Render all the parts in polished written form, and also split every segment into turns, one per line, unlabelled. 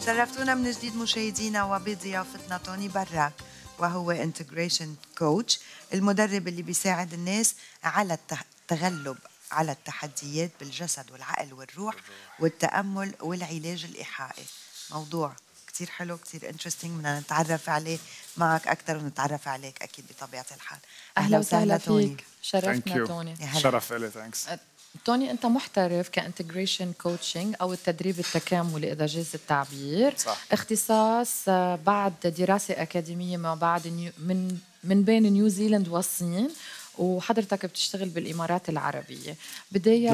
شرفتونا من جديد مشاهدينا وبضيافتنا توني براك، وهو انتجريشن كوتش، المدرب اللي بيساعد الناس على التغلب على التحديات بالجسد والعقل والروح والتأمل والعلاج الإيحائي. موضوع كتير حلو، كتير انترستينج، بدنا نتعرف عليه معك أكثر ونتعرف عليك أكيد بطبيعة الحال.
أهلا وسهلا فيك، شرفتنا توني.
شرف إلي. ثانكس
توني. أنت محترف كانتجريشن كوتشنج أو التدريب التكاملي إذا جاز التعبير.
صح.
اختصاص بعد دراسة أكاديمية ما بعد من بين نيوزيلند والصين، وحضرتك بتشتغل بالإمارات العربية. بداية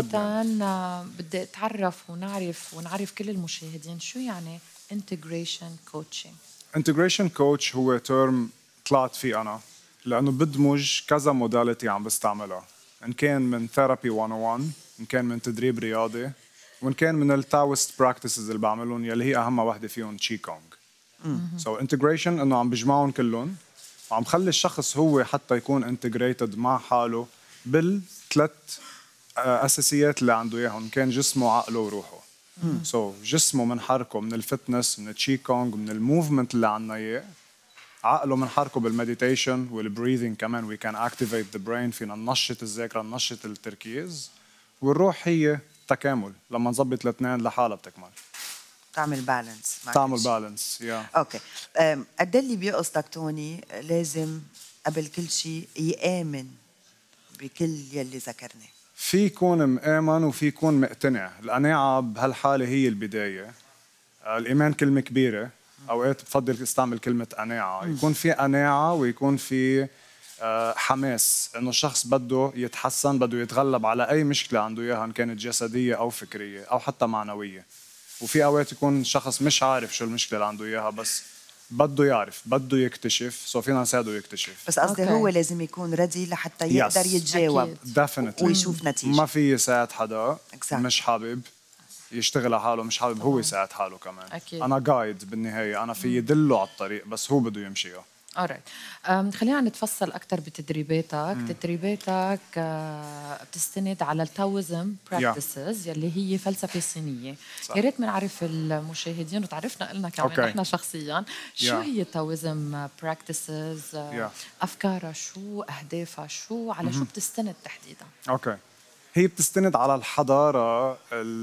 بدي أتعرف ونعرف كل المشاهدين شو يعني integration coaching.
integration coach هو ترم طلعت فيه أنا لأنه بدمج كذا موداليتي عم بستعملها، إن كان من ثيرابي 101، إن كان من تدريب رياضي، وإن كان من التاوست براكتسز اللي بعملهم يلي هي أهم وحدة فيهم تشي كونغ. سو integration إنه عم بجمعهم كلهم وعم خلي الشخص هو حتى يكون انتجريتد مع حاله بالثلاث أساسيات اللي عنده إياهم، إن كان جسمه عقله وروحه. جسمه منحركه من الفتنس، من التشي كونغ، من الموفمنت اللي عنا إياه. عقله منحركه بالمديتيشن والبريذنج كمان، وي كان اكتيفيت ذا برين، فينا ننشط الذاكره، ننشط التركيز. والروح هي تكامل، لما نظبط الاثنين لحالها بتكمل،
تعمل بالانس. اوكي. قد اللي بيقصدك توني لازم قبل كل شيء يآمن بكل يلي ذكرناه؟
في يكون مآمن وفي يكون مقتنع. القناعة بهالحالة هي البداية. الإيمان كلمة كبيرة، أوقات بفضل استعمل كلمة قناعة. يكون في قناعة ويكون في حماس إنه الشخص بده يتحسن، بده يتغلب على أي مشكلة عنده إياها، إن كانت جسدية أو فكرية أو حتى معنوية. وفي أوقات يكون الشخص مش عارف شو المشكلة اللي عنده إياها، بس بده يعرف، بده يكتشف. سو فينا نساعده يكتشف.
بس قصدي هو لازم يكون ردي لحتى يقدر يتجاوب ويشوف نتيجة.
ما في يساعد حدا مش حابب يشتغل على حاله، مش حابب هو يساعد حاله كمان. أكيد. أنا جايد بالنهاية، أنا في يدله على الطريق بس هو بده يمشيها.
خلينا نتفصل أكثر بتدريباتك. تدريباتك بتستند على التاوزم براكتسز يلي هي فلسفة صينية. يا ريت بنعرف المشاهدين وتعرفنا لنا كمان نحن شخصيا شو هي التاوزم براكتسز، أفكارها شو، أهدافها شو، على شو بتستند تحديدا؟
هي بتستند على الحضارة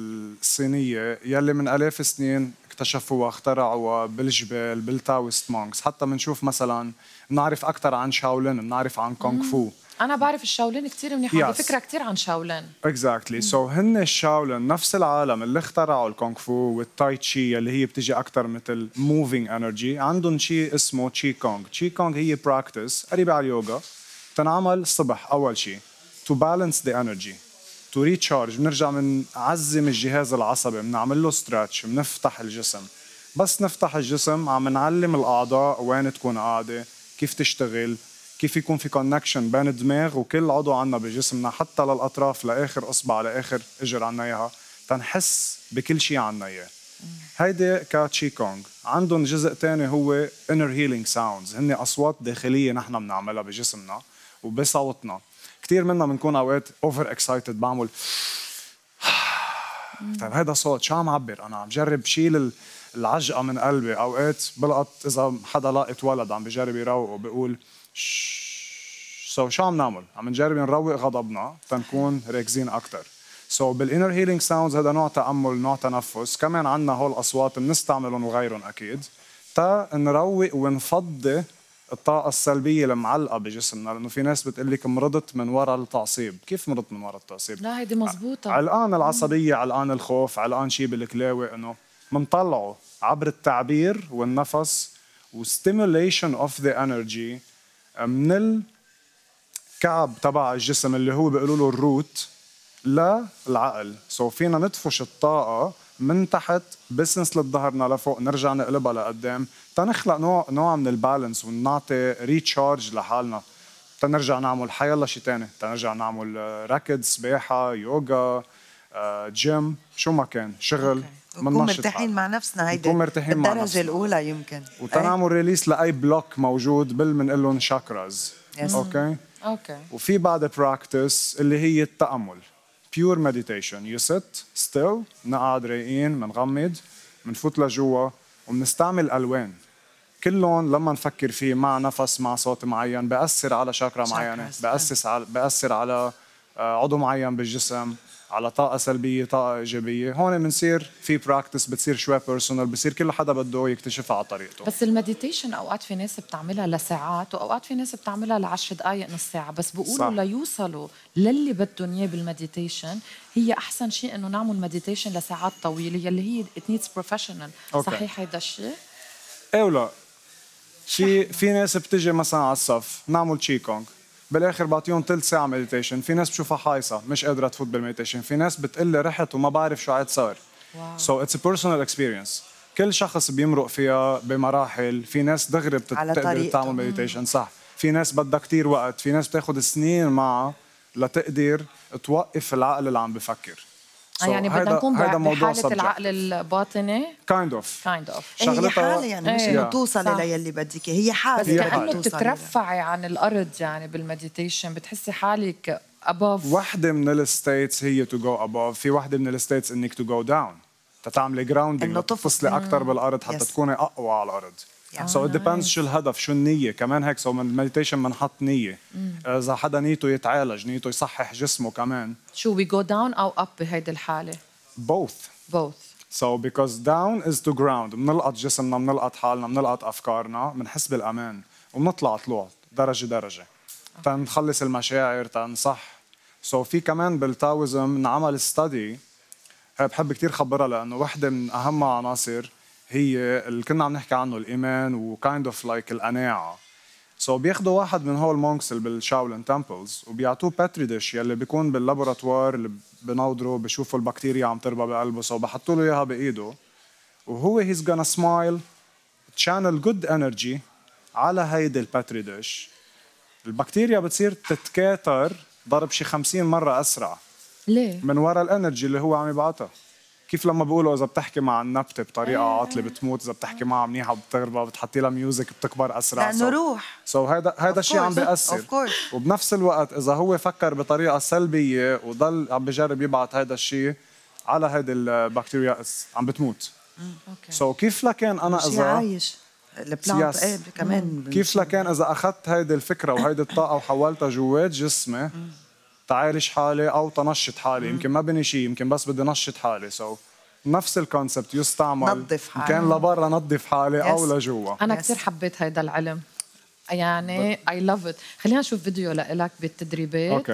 الصينية يلي من آلاف السنين اكتشفوها، اخترعوها بالجبال، بالتاوست مونكس. حتى بنشوف مثلا بنعرف أكثر عن شاولين، بنعرف عن كونغ فو.
أنا بعرف الشاولين كتير منيح، عندي فكرة كتير عن شاولين.
Exactly. هن الشاولين نفس العالم اللي اخترعوا الكونغ فو والتاي تشي يلي هي بتجي أكثر مثل موفينج انرجي. عندهم شيء اسمه تشي كونغ. تشي كونغ هي براكتس قريبة على اليوغا، تنعمل الصبح أول شيء to balance the energy. تو ريتشارج، بنرجع بنعزم الجهاز العصبي، بنعمل له ستريتش، بنفتح الجسم. بس نفتح الجسم عم نعلم الأعضاء وين تكون قاعدة، كيف تشتغل، كيف يكون في كونكشن بين الدماغ وكل عضو عنا بجسمنا، حتى للأطراف، لآخر إصبع، لآخر إجر عنا إياها، تنحس بكل شيء عنا إياه. هيدي كاتشي كونغ. عندهم جزء تاني هو inner healing sounds، هن أصوات داخلية نحن بنعملها بجسمنا وبصوتنا. كثير منا بنكون اوقات اوفر اكسايتد، بعمل طيب هذا صوت شو عم عبر؟ انا عم بجرب شيل العجقه من قلبي. اوقات بلقط اذا حدا لاقط ولد عم بجرب يروقه بيقول شو عم نعمل؟ عم نجرب نروق غضبنا تنكون راكزين اكثر. بالانر هيلينج ساوندز هذا نوع تامل، نوع تنفس. كمان عندنا هول الاصوات بنستعملهم وغيرهم اكيد تا نروق ونفضي الطاقة السلبية المعلقة بجسمنا. لأنه في ناس بتقول لك مرضت من وراء التعصيب. كيف مرضت من وراء التعصيب؟
لا هيدي مزبوطة.
علقان العصبية، علقان الخوف، علقان شيء بالكلاوي، إنه منطلعه عبر التعبير والنفس وستيموليشن اوف ذا انرجي من الكعب تبع الجسم اللي هو بيقولوا له الروت للعقل. فينا ندفش الطاقة من تحت بسنس لظهرنا لفوق، نرجع نقلبها لقدام تنخلق نوع من البالانس ونعطي ريتشارج لحالنا، تنرجع نعمل حيالله شيء ثاني، تنرجع نعمل ركض، سباحه، يوغا، جيم، شو ما كان، شغل.
نكون مرتاحين مع نفسنا، هيدي بالدرجه الاولى يمكن،
وتنعمل ريليس لاي بلوك موجود بنقول لهم شاكراز. اوكي. وفي بعد براكتس اللي هي التامل، pure meditation. you sit still، نقعد رايقين، منغمض، منفوت لجوا، وبنستعمل ألوان. كل لون لما نفكر فيه مع نفس مع صوت معين بأثر على شاكرا معينة، بأثر على عضو معين بالجسم، على طاقة سلبية طاقة إيجابية. هون بنصير في براكتس، بتصير شوي بيرسونال، بصير كل حدا بده يكتشفها على طريقته.
بس المديتيشن أوقات في ناس بتعملها لساعات وأوقات في ناس بتعملها ل10 دقايق نص ساعة، بس بيقولوا ليوصلوا للي بدهم إياه بالمديتيشن هي أحسن شيء إنه نعمل مديتيشن لساعات طويلة يلي هي it needs professional. صحيح هيدا الشيء؟
إيه ولا في ناس بتجي مثلا على الصف نعمل تشي كونغ، بالاخر بعطيهم ثلث ساعه مديتيشن. في ناس بشوفها حايصه مش قادره تفوت بالمديتيشن، في ناس بتقلي رحت وما بعرف شو عاد صار. سو اتس ا بيرسونال اكسبيرينس، كل شخص بيمرق فيها بمراحل. في ناس دغري بتقدر تعمل مديتيشن صح، في ناس بدها كتير وقت، في ناس بتاخذ سنين معها لتقدر توقف العقل اللي عم بفكر.
يعني بدنا نكون بحالة العقل الباطني
kind of
هي حالة يعني مش إنه توصلي للي بدك، هي حالة.
بس كأنه بتترفعي عن الأرض يعني بالمديتيشن، بتحسي حالك above.
وحدة من الستيتس هي to go above، في وحدة من الستيتس إنك to go down، تتعملي grounding، تفصلي أكتر بالأرض حتى تكوني أقوى على الأرض. So it depends شو الهدف، شو النية كمان هيك. So من المديتيشن بنحط نية. إذا حدا نيته يتعالج، نيته يصحح جسمه كمان.
شو we go down أو up بهيدي الحالة؟
Both. So because down is to ground، بنلقط جسمنا، بنلقط حالنا، بنلقط أفكارنا، بنحس بالأمان وبنطلع طلوع درجة درجة. تنخلص المشاعر، تنصح. So في كمان بالتاويزم نعمل ستادي، بحب كتير خبرها لأنه وحدة من أهم عناصر هي اللي كنا عم نحكي عنه، الإيمان وكايند اوف لايك القناعة. سو بياخدوا واحد من هول المونكس اللي بالشاولين تمبلز وبيعطوه باتري ديش يلي بيكون باللابوراتوار اللي بنوضروا بشوفوا البكتيريا عم تربى بقلبه. سو بحطوا له اياها بايده وهو هيز gonna smile channel good energy على هيدي الباتري ديش. البكتيريا بتصير تتكاثر ضرب شي 50 مرة أسرع.
ليه؟
من وراء الانرجي اللي هو عم يبعتها. كيف لما بيقولوا اذا بتحكي مع النبته بطريقه عاطله بتموت، اذا بتحكي معها منيحه بتغربى، بتحطي لها ميوزك بتكبر اسرع.
لانه روح.
هذا الشيء عم بيأثر. وبنفس الوقت اذا هو فكر بطريقه سلبيه وضل عم بجرب يبعث هذا الشيء على هيدي البكتيريا عم بتموت. كيف لكان انا اذا
عايش البلانت كمان
كيف لكان اذا اخذت هيدي الفكره وهيدي الطاقه وحولتها جوات جسمي تعالج حالي او تنشط حالي. يمكن ما بني شيء، يمكن بس بدي نشط حالي. نفس الكونسبت يستعمل
نظف حالي،
كان لبرا نظف حالي او لجوا.
انا كثير حبيت هيدا العلم يعني I love it. خلينا نشوف فيديو لك بالتدريبات.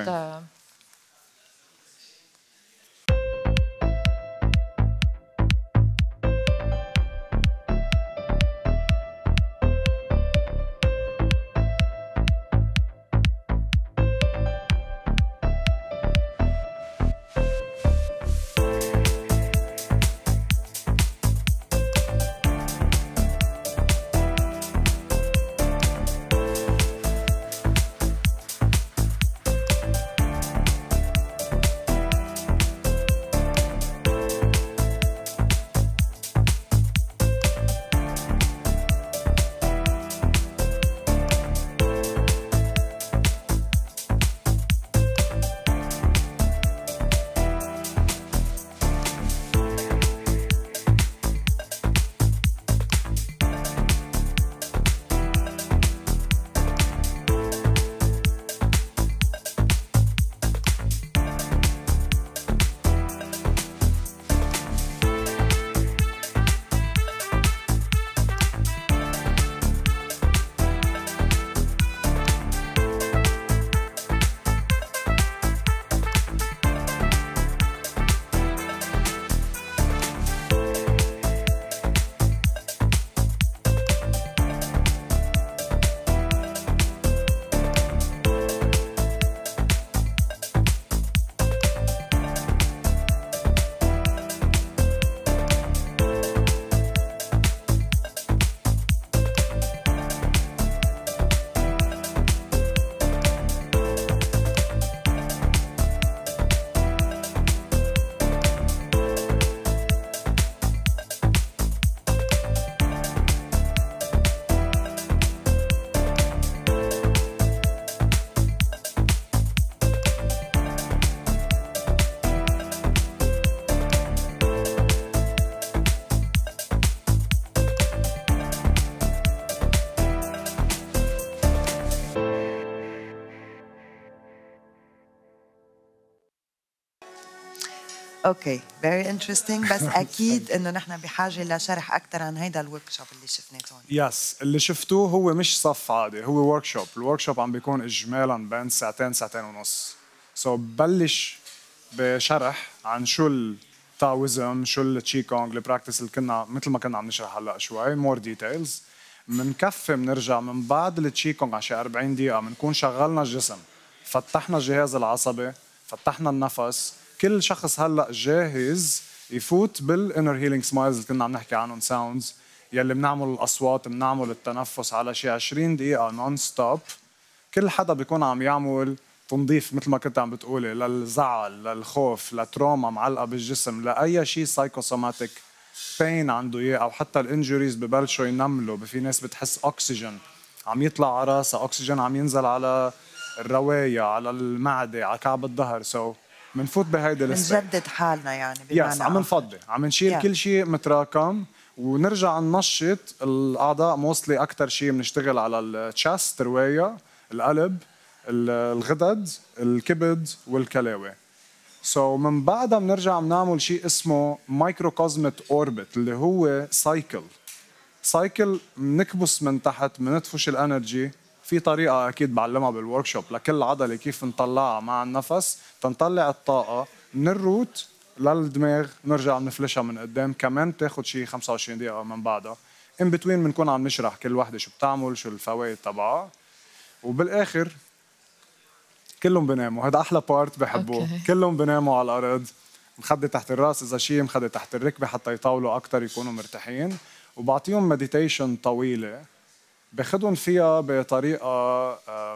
اوكي very interesting. بس اكيد انه نحن بحاجه لشرح اكثر عن هيدا الورك شوب اللي شفناه توني.
يس اللي شفتوه هو مش صف عادي، هو ورك شوب. الورك شوب عم بيكون اجمالا بين ساعتين ساعتين ونص. بلش بشرح عن شو التاويزم، شو التشي كونغ، البراكتس اللي كنا مثل ما كنا عم نشرح هلا شوي مور ديتيلز. منكفي بنرجع من بعد التشي كونغ على شي 40 دقيقه بنكون شغلنا الجسم، فتحنا الجهاز العصبي، فتحنا النفس. كل شخص هلا جاهز يفوت بالانر هيلينج سمايلز اللي كنا عم نحكي عنهم، ساوندز يلي بنعمل الاصوات، بنعمل التنفس على شي 20 دقيقه نون ستوب. كل حدا بيكون عم يعمل تنظيف مثل ما كنت عم بتقولي للزعل، للخوف، لتروما معلقه بالجسم، لاي شيء سايكوسوماتيك بين عنده اياه، او حتى الانجوريز ببلشوا ينملوا. في ناس بتحس اكسجين عم يطلع على راسها، اكسجين عم ينزل على الروايه، على المعده، على كعب الظهر. منفوت بهيدي
بنجدد حالنا يعني
بمعنى عم نفضي، عم نشيل كل شيء متراكم ونرجع ننشط الاعضاء. موصلي اكثر شيء بنشتغل على التشست، روايه، القلب، الغدد، الكبد والكلاوي. من بعدها بنرجع بنعمل شيء اسمه مايكروكوزميك اوربت، اللي هو سايكل بنكبس من تحت، بندفش الانرجي. في طريقه اكيد بعلمها بالورك شوب لكل عضله كيف نطلعها مع النفس تنطلع الطاقه من الروت للدماغ، نرجع بنفلشها من قدام. كمان بتاخذ شيء 25 دقيقه من بعدها. ان بتوين بنكون عم نشرح كل وحده شو بتعمل، شو الفوائد تبعها، وبالاخر كلهم بناموا. هذا احلى بارت بحبوه. كلهم بناموا على الارض، مخده تحت الراس اذا شيء، مخده تحت الركبه حتى يطولوا اكثر، يكونوا مرتاحين. وبعطيهم مديتيشن طويله باخذهم فيها بطريقه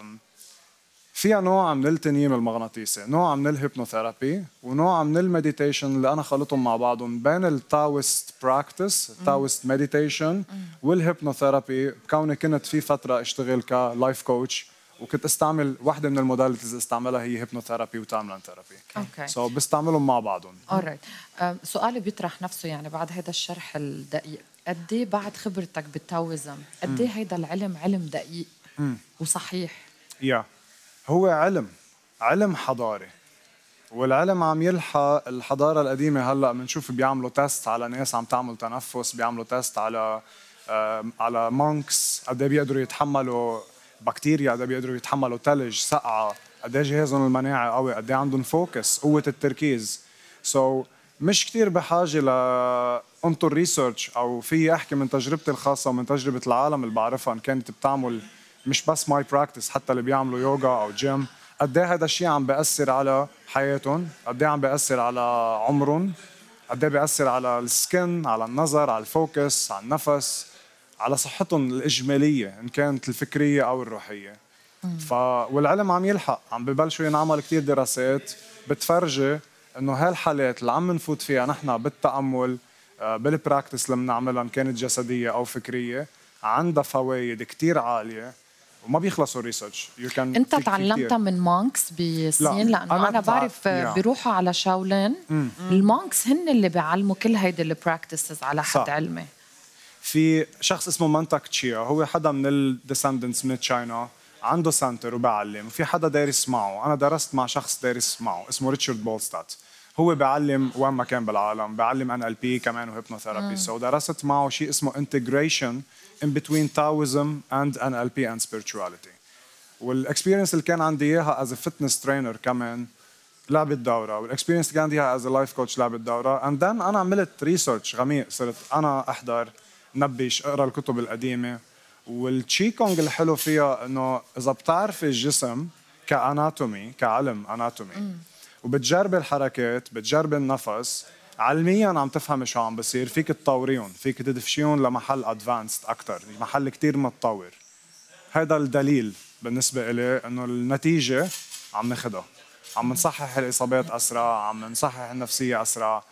فيها نوع من التنييم المغناطيسي، نوع من الهيبنوثيرابي، ونوع من المديتيشن اللي انا خلطهم مع بعضهم بين التاوست براكتس، التاوست مديتيشن والهيبنوثيرابي. كوني كنت في فتره اشتغل كلايف كوتش، وكنت استعمل واحده من الموداليتيز اللي استعملها هي هيبنوثيرابي وتايملاين ثيرابي.
اوكي
بستعملهم مع بعضهم.
اورايت. سؤالي بيطرح نفسه يعني بعد هذا الشرح الدقيق، قد ايه بعد خبرتك بالتاويزم قد ايه هيدا العلم علم دقيق وصحيح؟
هو علم حضاري، والعلم عم يلحق الحضاره القديمه. هلا بنشوف بيعملوا تيست على ناس عم تعمل تنفس، بيعملوا تيست على مونكس قد ايه بيقدروا يتحملوا بكتيريا، قد ايه بيقدروا يتحملوا ثلج، سقعه، قد ايه جهازهم المناعي قوي، قد ايه عندهم فوكس، قوه التركيز. مش كتير بحاجه انطر ريسيرش، او في احكي من تجربتي الخاصه ومن تجربه العالم اللي بعرفها ان كانت بتعمل مش بس ماي براكتس، حتى اللي بيعملوا يوغا او جيم، قد ايه هذا الشيء عم بياثر على حياتهم، قد ايه عم بياثر على عمرهم، قد ايه بياثر على السكن، على النظر، على الفوكس، على النفس، على صحتهم الاجماليه ان كانت الفكريه او الروحيه. والعلم عم يلحق، عم ببلشوا ينعمل كثير دراسات بتفرجي انه هالحالات اللي عم نفوت فيها نحن بالتامل، بالبراكتس اللي بنعملها ان كانت جسديه او فكريه، عندها فوائد كثير عاليه وما بيخلصوا الريسيرش.
انت تعلمتها من مونكس بالصين؟ لانه انا بعرف بيروحوا على شاولين. المونكس هن اللي بيعلموا كل هيدي البراكتسز على حد علمي. في
شخص اسمه مانتاك تشيا، هو حدا من الديسندنتس من تشاينا، عنده سنتر وبعلم. وفي حدا دارس معه، انا درست مع شخص دارس معه اسمه ريتشارد بولستات، هو بيعلم وين ما كان بالعالم، بيعلم NLP كمان وهيبنوثيرابي. درست معه شيء اسمه integration in between Taoism and NLP and spirituality. والاكسبيرينس اللي كان عندي اياها as a fitness trainer كمان لعبت دورة، والاكسبيرينس اللي كان عندي اياها as a life coach لعبت دورة. and then انا عملت ريسيرش غميق، صرت انا احضر، نبش، اقرا الكتب القديمة. والتشي كونغ الحلو فيها انه اذا بتعرفي الجسم كاناتومي، كعلم اناتومي، وبتجربي الحركات، بتجربي النفس، علميا عم تفهمي شو عم بصير، فيك تطوريهم، فيك تدفشيهم لمحل ادفانسد اكثر، محل كتير متطور. هذا الدليل بالنسبه إلي انه النتيجه عم ناخذها، عم نصحح الاصابات اسرع، عم نصحح النفسيه اسرع.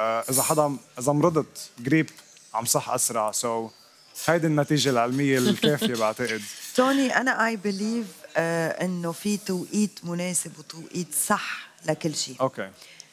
اذا مرضت قريب عم صح اسرع. هيدي النتيجه العلميه الكافيه بعتقد.
توني انا اي بليف انه في توقيت مناسب وتوقيت صح لكل شيء.
اوكي.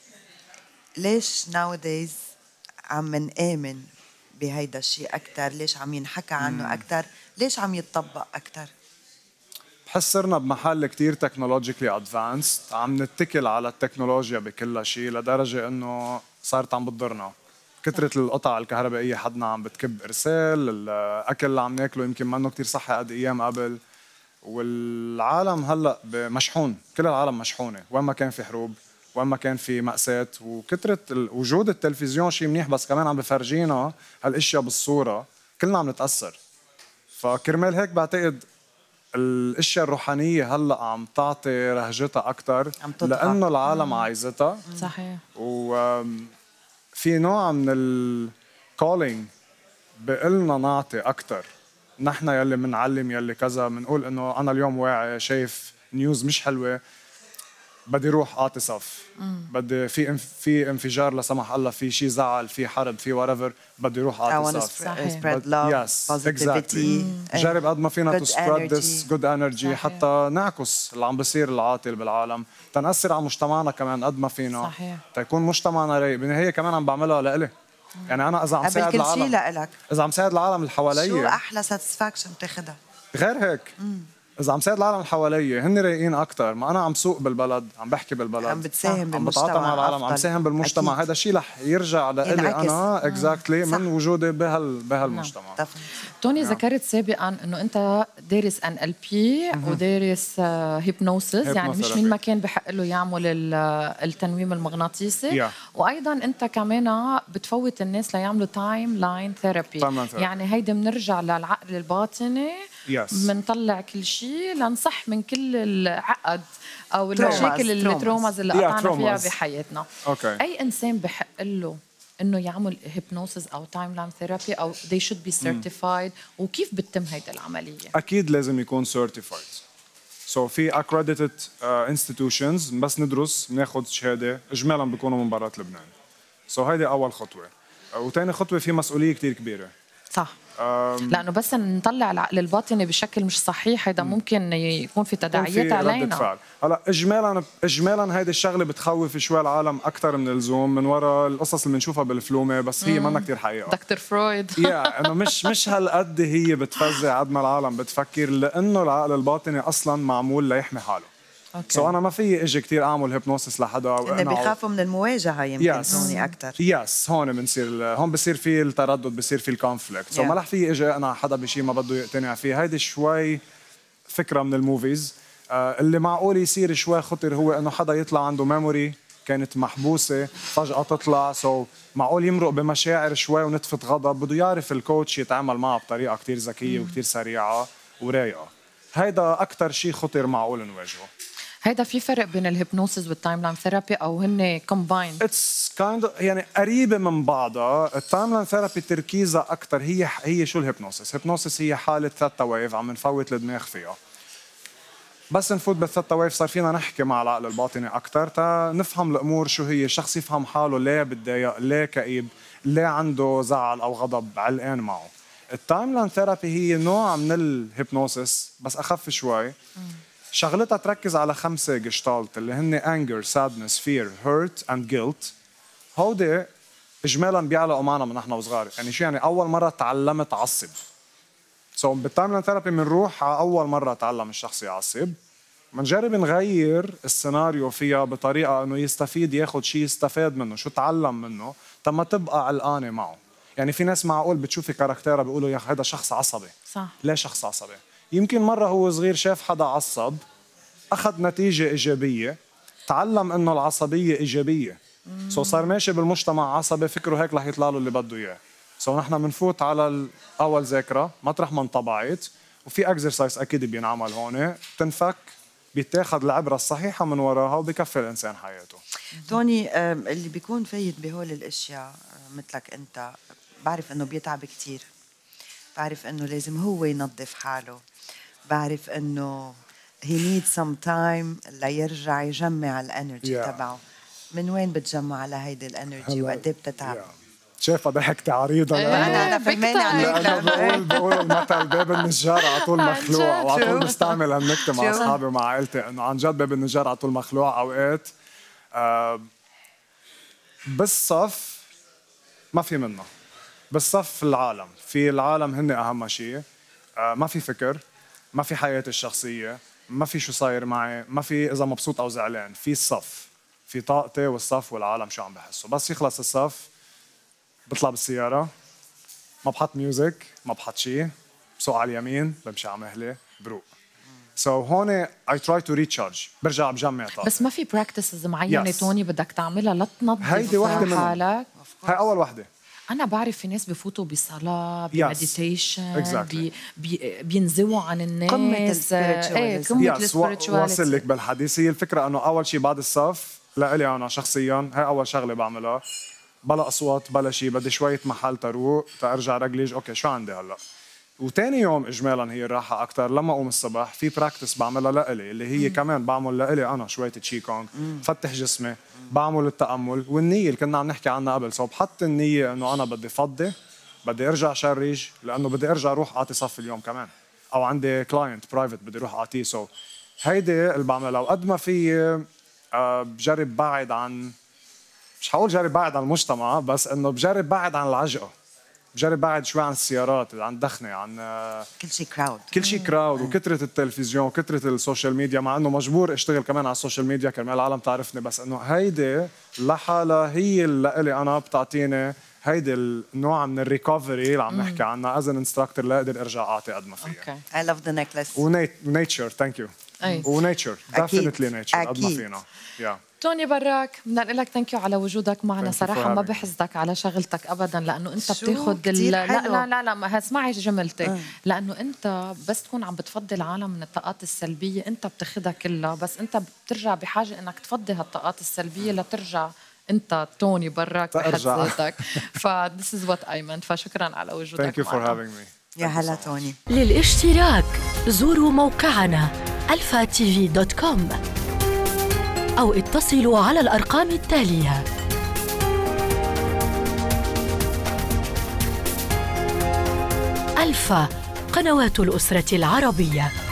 ليش nowadays عم نآمن بهيدا الشيء اكثر؟ ليش عم ينحكى عنه اكثر؟ ليش عم يتطبق اكثر؟
بحس صرنا بمحل كتير تكنولوجيكلي ادفانسد، عم نتكل على التكنولوجيا بكل شيء لدرجة انه صارت عم بتضرنا. كثرة القطع الكهربائية حدنا عم بتكب ارسال، الاكل اللي عم ناكله يمكن منه كتير صحي قد ايام قبل. والعالم هلا مشحون، كل العالم مشحونه، وين ما كان في حروب، وين ما كان في مأساة. وكثرة وجود التلفزيون شيء منيح، بس كمان عم بفرجينا هالاشياء بالصورة، كلنا عم نتأثر. فكرمال هيك بعتقد الاشياء الروحانية هلا عم تعطي رهجتها اكثر، لانه العالم عايزتها.
صحيح.
وفي نوع من الكولينج بقلنا نعطي اكثر. نحن يلي منعلم يلي كذا بنقول انه انا اليوم واعي شايف نيوز مش حلوه، بدي روح اعطي صف، بدي في انفجار لا سمح الله، في شيء زعل، في حرب، في whatever، بدي روح اعطي صف.
spread love, positivity.
جرب قد ما فينا to spread this good energy حتى نعكس اللي عم بيصير العاطل بالعالم، تنأثر على مجتمعنا كمان قد ما فينا.
صحيح.
تيكون مجتمعنا رايق. بالنهايه كمان عم بعملها لإلي، يعني انا اذا عم ساعد العالم،
كل شيء لإلك،
اذا عم ساعد العالم اللي حوالي،
شو احلى ساتسفاكشن بتاخذها
غير هيك؟ إذا عم ساعد العالم اللي حوالي هن رايقين أكتر، ما أنا عم سوق بالبلد، عم بحكي بالبلد،
عم بتساهم
عم بتعاطى مع العالم، عم ساهم بالمجتمع. هذا الشيء رح يرجع لإلي أنا اكزاكتلي من وجودي بهالمجتمع.
توني ذكرت سابقا إنه أنت دارس NLP ودارس هيبنوسيس، يعني مش مين ما كان بحق له يعمل التنويم المغناطيسي. وأيضا أنت كمان بتفوت الناس ليعملوا تايم لاين ثيرابي، يعني هيدا بنرجع للعقل الباطني، بنطلع كل شيء لنصح من كل العقد او المشاكل التروماز اللي قطعنا فيها بحياتنا. اي انسان بحق له انه يعمل هيبنوسيس او تايم لاين ثيرابي او they should be certified؟ وكيف بتتم هيدي العمليه؟
اكيد لازم يكون certified. في accredited institutions، بس ندرس بناخذ شهاده، اجمالا بيكونوا من برات لبنان. هيدي اول خطوه. وثاني خطوه في مسؤوليه كتير كبيره.
صح. لانه بس نطلع العقل الباطني بشكل مش صحيح، هذا ممكن يكون في تداعيات علينا.
هلا اجمالا هيدي الشغله بتخوف شوي العالم اكثر من اللزوم من وراء القصص اللي بنشوفها بالفلومه، بس هي ما كثير حقيقه.
دكتور فرويد
انه مش هالقد هي بتفزع قد ما العالم بتفكر، لانه العقل الباطني اصلا معمول ليحمي حاله. انا ما في اجي كثير اعمل هيبنوسيس لحدا
انه بيخافوا من المواجهه يمكن هون اكثر.
هون بصير في التردد، بصير في الكونفليكت. ما رح في اجي انا حدا بشيء ما بده يقتنع فيه. هيدي شوي فكره من الموفيز. اللي معقول يصير شوي خطر هو انه حدا يطلع عنده ميموري كانت محبوسه فجاه تطلع، معقول يمرق بمشاعر شوي ونتفه غضب، بده يعرف الكوتش يتعامل معه بطريقه كثير ذكيه وكثير سريعه ورايقه. هيدا اكثر شيء خطر معقول نواجهه.
هيدا في فرق بين الهيبنوسيس والتايم لاين ثيرابي او هن كومبايند؟
اتس كايند يعني قريبه من بعضها. التايم لاين ثيرابي تركيزها اكثر هي شو الهيبنوسيس؟ الهيبنوسيس هي حاله ثيتا ويف عم نفوت الدماغ فيها. بس نفوت بالثيتا ويف صار فينا نحكي مع العقل الباطني اكثر تا نفهم الامور شو هي، الشخص يفهم حاله ليه بتضايق، ليه كئيب، ليه عنده زعل او غضب علقان معه. التايم لاين ثيرابي هي نوع من الهيبنوسيس بس اخف شوي. شغلتها تركز على 5 جشتالت اللي هن anger, sadness, fear, hurt and guilt. هودي اجمالا بيعلقوا معنا من نحن وصغار. يعني شو يعني اول مره تعلمت اعصب. بالتايم لاين ثيرابي بنروح على اول مره تعلم الشخص يعصب، بنجرب نغير السيناريو فيها بطريقه انه يستفيد، ياخذ شيء يستفاد منه، شو تعلم منه تما تبقى علقانه معه. يعني في ناس معقول بتشوفي كاركتيرها بيقولوا يا هذا شخص عصبي.
صح.
ليه شخص عصبي؟ يمكن مرة هو صغير شاف حدا عصب، أخذ نتيجة إيجابية، تعلم إنه العصبية إيجابية. صار ماشي بالمجتمع عصبي، فكره هيك رح يطلع له اللي بده إياه. نحن بنفوت على أول ذاكرة مطرح ما انطبعت، وفي اكسرسايز أكيد بينعمل هون، تنفك بيتاخد العبرة الصحيحة من وراها وبيكفي الإنسان حياته.
توني، اللي بيكون فايت بهول الأشياء مثلك أنت، بعرف إنه بيتعب كتير، بعرف إنه لازم هو ينظف حاله، بعرف إنه he needs some time ليرجع يجمع الانرجي تبعه. من وين بتجمع على هيدي الانرجي وقد ايه بتتعب؟
شايفه ضحكتي عريضه.
انا فهمانه عليك.
بقول المثل باب النجار على طول مخلوع، وعلى طول بستعمل هالنكته مع اصحابي ومع عائلتي انه عن جد باب النجار على طول مخلوع. اوقات بالصف ما في منه، بالصف العالم هن اهم شيء. ما في فكر، ما في حياة الشخصية، ما في شو صاير معي، ما في اذا مبسوط او زعلان، في الصف، في طاقتي والصف والعالم شو عم بحسوا. بس يخلص الصف بطلع بالسياره، ما بحط ميوزك، ما بحط شيء، بسوق على اليمين، بمشي على مهلي، بروق. هون I try to recharge، برجع بجمع طاقتي.
بس ما في براكتسز معينه توني بدك تعملها لتنظف
هيدي وحده
حالك؟
هاي اول وحده.
أنا بعرف في ناس بفوتوا بصلاة، بمديتيشن،
exactly.
بينزووا عن الناس.
قمة السبيريتشواليزم.
قمة السبيريتشواليزم.
واصل لك بالحديث. هي الفكرة أنه أول شيء بعد الصف لإلي أنا شخصياً هاي أول شغلة بعملها، بلا أصوات بلا شيء، بدي شوية محل تروق تأرجع رجليج. أوكي شو عندي هلأ؟ وتاني يوم إجمالاً هي الراحة أكتر. لما أقوم الصبح في براكتس بعملها لإلي، اللي هي كمان بعمل لإلي أنا شوية تشي كونغ، فتح جسمي، بعمل التأمل والنية اللي كنا عم نحكي عنها قبل. بحط النية إنه أنا بدي فضي، بدي أرجع شرج، لأنه بدي أرجع أروح أعطي صف اليوم كمان، أو عندي كلاينت برايفت بدي أروح أعطيه. هيدي اللي بعملها. وقد ما في بجرب بعد عن، مش حقول جرب بعد عن المجتمع، بس إنه بجرب بعد عن العجقة، بجرب بعد شوي عن السيارات، عن الدخنة، عن
كل شيء كراود،
كل شيء كراود، وكثرة التلفزيون، كثرة السوشيال ميديا، مع انه مجبور اشتغل كمان على السوشيال ميديا كرمال العالم تعرفني. بس انه هيدي لحالها هي اللي لإلي انا بتعطيني هيدي النوع من الريكفري اللي عم نحكي عنها از ان انستراكتور، لاقدر ارجع اعطي قد ما فيها.
I love the necklace.
ونيتشر ثانك يو. ونيتشر ديفينتلي نيتشر قد ما فينا.
توني براك بدنا نقول لك ثانك يو على وجودك معنا. صراحه ما بحسدك على شغلتك ابدا، لانه انت بتاخذ لا ما اسمعي جملتي، لانه انت بس تكون عم بتفضي العالم من الطاقات السلبيه انت بتاخذها كلها، بس انت بترجع بحاجه انك تفضي هالطاقات السلبيه لترجع انت توني براك بحد ذاتك. this is what I meant. فشكرا على وجودك.
Thank you for having me.
يا هلا توني.
للاشتراك زوروا موقعنا alphatv.com أو اتصلوا على الأرقام التالية. ألفا، قنوات الأسرة العربية.